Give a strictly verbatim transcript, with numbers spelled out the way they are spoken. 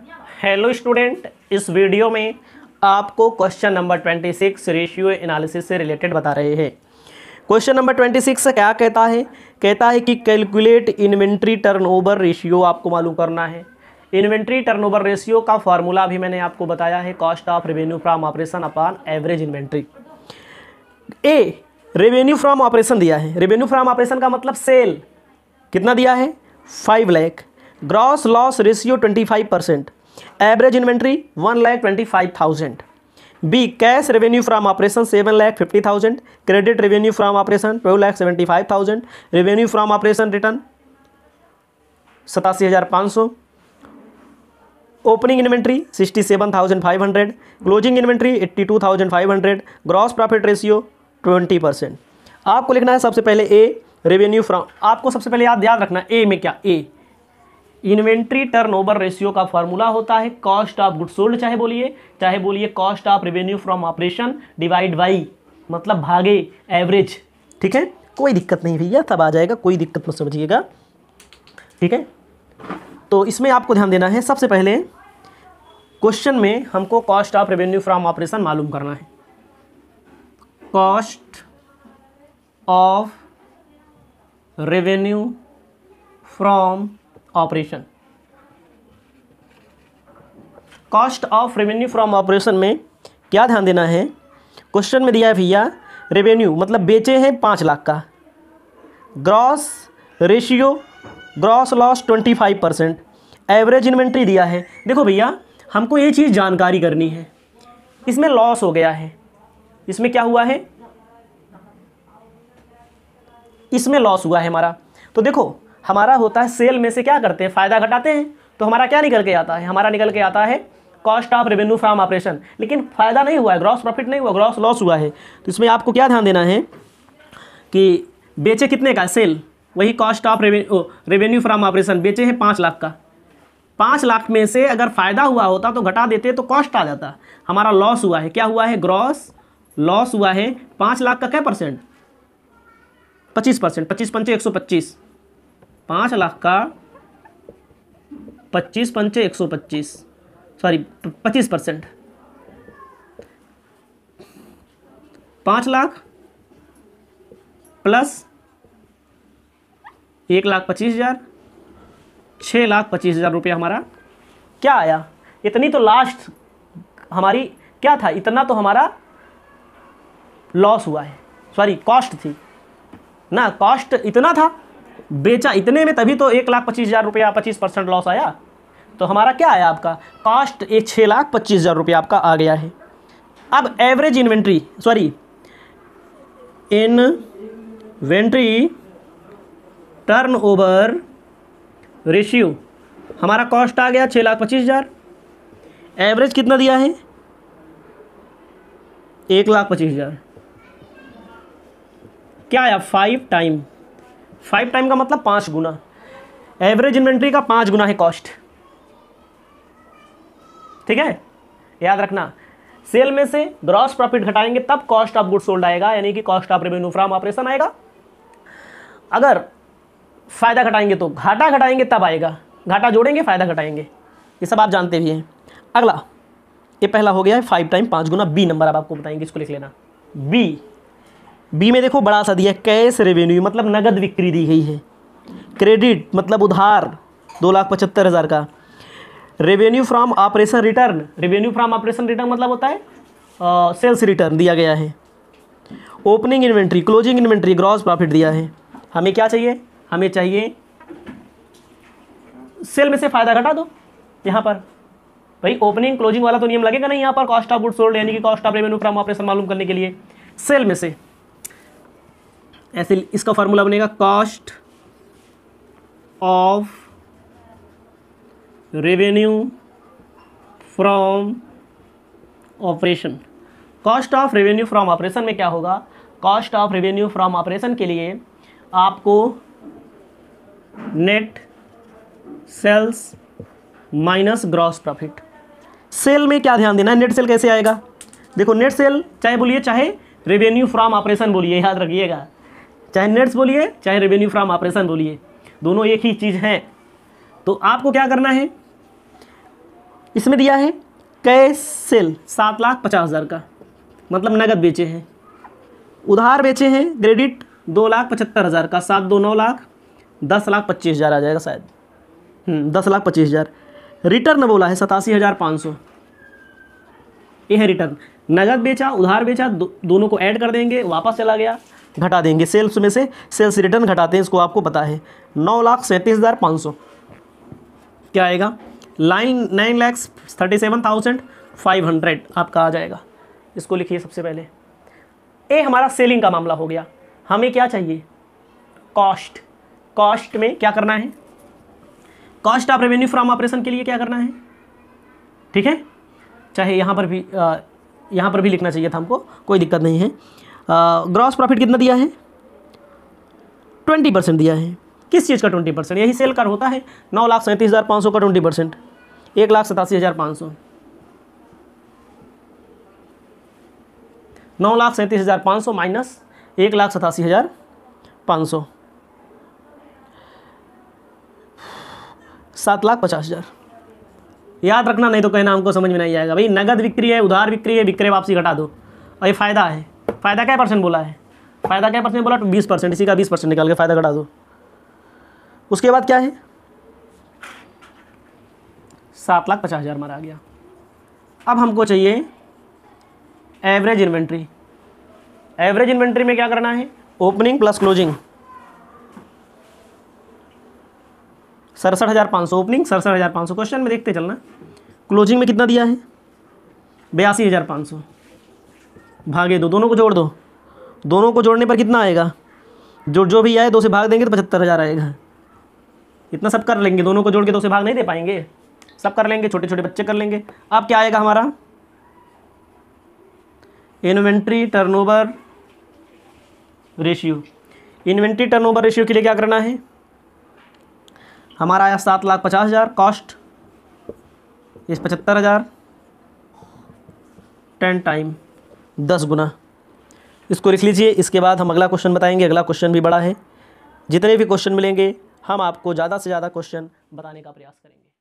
Hello student, इस video में आपको क्वेश्चन नंबर छब्बीस रेशियो एनालिसिस से रिलेटेड बता रहे हैं। क्वेश्चन नंबर छब्बीस क्या कहता है? कहता है कि कैलकुलेट इन्वेंट्री टर्नओवर रेशियो आपको मालूम करना है। इन्वेंट्री टर्नओवर रेशियो का फार्मूला भी मैंने आपको बताया है, cost of revenue from operation upon average inventory. A revenue from operation दिया है, रेवेन्यू फ्रॉम ऑपरेशन का मतलब सेल कितना दिया है? Five lakh. Gross loss ratio twenty five percent. Average inventory one lakh twenty five thousand. B cash revenue from operation seven lakh fifty thousand. Credit revenue from operation twelve lakh seventy five thousand. Revenue from operation return सतासी हज़ार पाँच सौ। Opening inventory sixty seven thousand five hundred. Closing inventory eighty two thousand five hundred. Gross profit ratio twenty percent. आपको लिखना है सबसे पहले ए revenue from, आपको सबसे पहले याद याद रखना ए में क्या? ए इन्वेंट्री टर्नओवर रेशियो का फॉर्मूला होता है कॉस्ट ऑफ गुड्स सोल्ड, चाहे बोलिए चाहे बोलिए cost of revenue from operation divide by, मतलब भागे एवरेज। ठीक है, कोई दिक्कत नहीं भैया, तब आ जाएगा, कोई दिक्कत मत समझिएगा। ठीक है, तो इसमें आपको ध्यान देना है, सबसे पहले क्वेश्चन में हमको cost of revenue from operation मालूम करना है। Cost of revenue from operation, cost of revenue from operation में क्या ध्यान देना है? क्वेश्चन में दिया है भैया रेवेन्यू मतलब बेचे हैं पाँच लाख का, gross ratio gross loss twenty five percent, average inventory दिया है। देखो भैया, हमको ये चीज़ जानकारी करनी है। इसमें लॉस हो गया है, इसमें क्या हुआ है? इसमें लॉस हुआ है हमारा। तो देखो, हमारा होता है सेल में से क्या करते हैं? फ़ायदा घटाते हैं, तो हमारा क्या निकल के आता है? हमारा निकल के आता है cost of revenue from operation. लेकिन फ़ायदा नहीं हुआ है, ग्रॉस प्रॉफिट नहीं हुआ, ग्रॉस लॉस हुआ है। तो इसमें आपको क्या ध्यान देना है कि बेचे कितने का? सेल, वही cost of revenue revenue from operation, बेचे हैं पाँच लाख का। पाँच लाख में से अगर फ़ायदा हुआ होता तो घटा देते तो कॉस्ट आ जाता। हमारा लॉस हुआ है, क्या हुआ है? ग्रॉस लॉस हुआ है। पाँच लाख का क्या परसेंट? पच्चीस परसेंट। पच्चीस पंचे एक सौ पच्चीस। पाँच लाख का पच्चीस पंचे एक सौ पच्चीस, सॉरी पच्चीस परसेंट। पाँच लाख प्लस एक लाख पच्चीस हज़ार, छः लाख पच्चीस हज़ार रुपये हमारा क्या आया? इतनी तो लास्ट हमारी क्या था? इतना तो हमारा लॉस हुआ है, सॉरी कॉस्ट थी ना, कॉस्ट इतना था, बेचा इतने में, तभी तो एक लाख पच्चीस हज़ार रुपया पच्चीस परसेंट लॉस आया। तो हमारा क्या आया आपका? कॉस्ट एक छः लाख पच्चीस हज़ार रुपया आपका आ गया है। अब average inventory, sorry inventory turnover ratio, हमारा कॉस्ट आ गया छः लाख पच्चीस हज़ार, एवरेज कितना दिया है? एक लाख पच्चीस हज़ार। क्या आया? Five time. फाइव टाइम का मतलब पाँच गुना। एवरेज इन्वेंट्री का पाँच गुना है कॉस्ट। ठीक है, याद रखना, सेल में से ग्रॉस प्रॉफिट घटाएंगे तब कॉस्ट ऑफ गुड्स सोल्ड आएगा, यानी कि cost of revenue from operation आएगा। अगर फायदा घटाएंगे तो घाटा घटाएंगे तब आएगा, घाटा जोड़ेंगे फायदा घटाएंगे, ये सब आप जानते भी हैं। अगला, ये पहला हो गया है फाइव टाइम पाँच गुना। बी नंबर अब आपको बताएंगे, इसको लिख लेना। बी बी में देखो बड़ा सा दिया, कैश रेवेन्यू मतलब नगद बिक्री दी गई है। क्रेडिट मतलब उधार दो लाख पचहत्तर हज़ार का। Revenue from operation return, revenue from operation return मतलब होता है सेल्स रिटर्न दिया गया है। Opening inventory closing inventory gross profit दिया है। हमें क्या चाहिए? हमें चाहिए सेल में से फ़ायदा घटा दो। यहाँ पर भाई ओपनिंग क्लोजिंग वाला तो नियम लगेगा नहीं यहाँ पर, कॉस्ट ऑफ गुड्स सोल्ड यानी कि cost of revenue from operation मालूम करने के लिए सेल में से। ऐसे इसका फार्मूला बनेगा cost of revenue from operation. Cost of revenue from operation में क्या होगा? Cost of revenue from operation के लिए आपको net sales minus gross profit. Sale में क्या ध्यान देना है? नेट सेल कैसे आएगा? देखो, नेट सेल चाहे बोलिए चाहे रेवेन्यू फ्रॉम ऑपरेशन बोलिए, याद रखिएगा, चाहे नेट्स बोलिए चाहे रेवेन्यू फ्रॉम ऑपरेशन बोलिए, दोनों एक ही चीज़ हैं। तो आपको क्या करना है, इसमें दिया है कैश सेल सात लाख पचास हज़ार का, मतलब नगद बेचे हैं। उधार बेचे हैं क्रेडिट दो लाख पचहत्तर हज़ार का, सात दो नौ लाख, दस लाख पच्चीस हज़ार आ जाएगा शायद, दस लाख पच्चीस हज़ार। रिटर्न बोला है सतासी हज़ार पाँच सौ, ये है रिटर्न। नगद बेचा उधार बेचा दो, दोनों को ऐड कर देंगे, वापस चला गया घटा देंगे, सेल्स में से सेल्स रिटर्न घटाते हैं, इसको आपको पता है। नौ लाख सैंतीस हज़ार पाँच सौ क्या आएगा, line nine lakhs thirty seven thousand five hundred आपका आ जाएगा। इसको लिखिए सबसे पहले। ये हमारा सेलिंग का मामला हो गया। हमें क्या चाहिए, कॉस्ट। कॉस्ट में क्या करना है, cost of revenue from operation के लिए क्या करना है, ठीक है। चाहे यहाँ पर भी आ, यहाँ पर भी लिखना चाहिए था हमको, कोई दिक्कत नहीं है। ग्रॉस प्रॉफिट कितना दिया है, ट्वेंटी परसेंट दिया है। किस चीज़ का ट्वेंटी परसेंट, यही सेल कर होता है। नौ लाख सैंतीस हज़ार पाँच सौ का ट्वेंटी परसेंट, एक लाख सतासी हज़ार पाँच सौ, नौ लाख सैंतीस हज़ार पाँच सौ माइनस एक लाख सतासी हज़ार पाँच सौ, सात लाख पचास हज़ार। याद रखना, नहीं तो कहना हमको समझ में नहीं आएगा। भाई नगद बिक्री है, उधार बिक्री है, विक्रय वापसी घटा दो, और ये फ़ायदा है। फ़ायदा क्या परसेंट बोला है, फ़ायदा क्या परसेंट बोला, तो बीस परसेंट, इसी का बीस परसेंट निकाल के फ़ायदा घटा दो। उसके बाद क्या है, सात लाख पचास हज़ार हमारा आ गया। अब हमको चाहिए एवरेज इन्वेंट्री। एवरेज इन्वेंट्री में क्या करना है, ओपनिंग प्लस क्लोजिंग, सड़सठ हज़ार पाँच सौ ओपनिंग, सड़सठ हज़ार पाँच सौ क्वेश्चन में देखते चलना। क्लोजिंग में कितना दिया है, बयासी हज़ार पाँच सौ, भागे दो, दोनों को जोड़ दो, दोनों को जोड़ने पर कितना आएगा, जो जो भी आए दो से भाग देंगे तो पचहत्तर हज़ार आएगा। इतना सब कर लेंगे, दोनों को जोड़ के दो से भाग नहीं दे पाएंगे, सब कर लेंगे, छोटे छोटे बच्चे कर लेंगे। अब क्या आएगा हमारा, inventory turnover ratio. Inventory turnover ratio के लिए क्या करना है, हमारा आया सात लाख पचास हज़ार, कॉस्ट इस पचहत्तर हज़ार, टेन टाइम दस गुना। इसको लिख लीजिए। इसके बाद हम अगला क्वेश्चन बताएंगे। अगला क्वेश्चन भी बड़ा है। जितने भी क्वेश्चन मिलेंगे हम आपको ज़्यादा से ज़्यादा क्वेश्चन बताने का प्रयास करेंगे।